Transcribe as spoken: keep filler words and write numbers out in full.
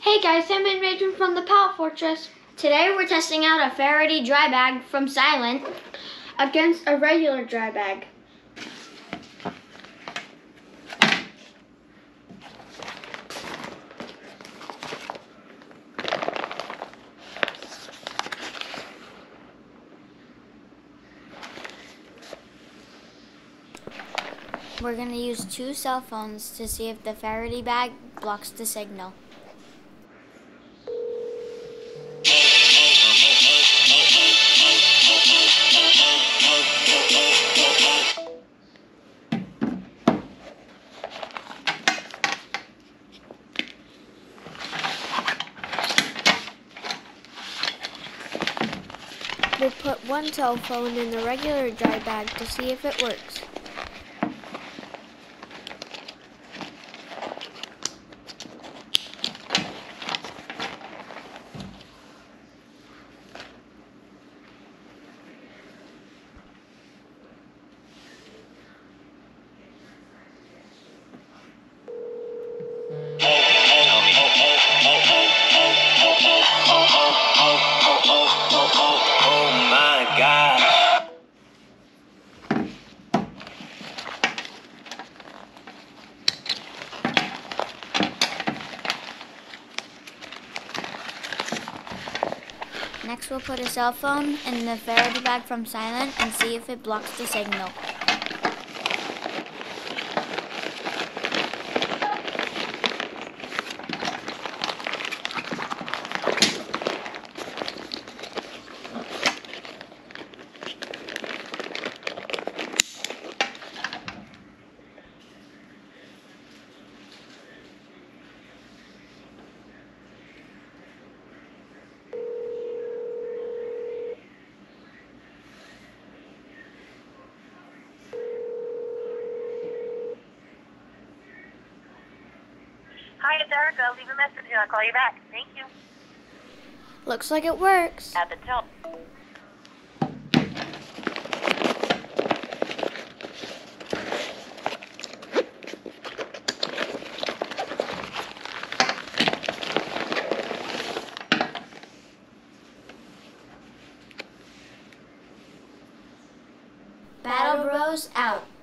Hey guys, I'm in Adrian from the Pallet Fortress. Today we're testing out a Faraday Dry Bag from Silent against a regular dry bag. We're going to use two cell phones to see if the Faraday bag blocks the signal. We'll put one cell phone in the regular dry bag to see if it works. Next, we'll put a cell phone in the Faraday bag from Silent and see if it blocks the signal. Hi, it's Erica. Leave a message and I'll call you back. Thank you. Looks like it works. At the tone. Battle Bros out.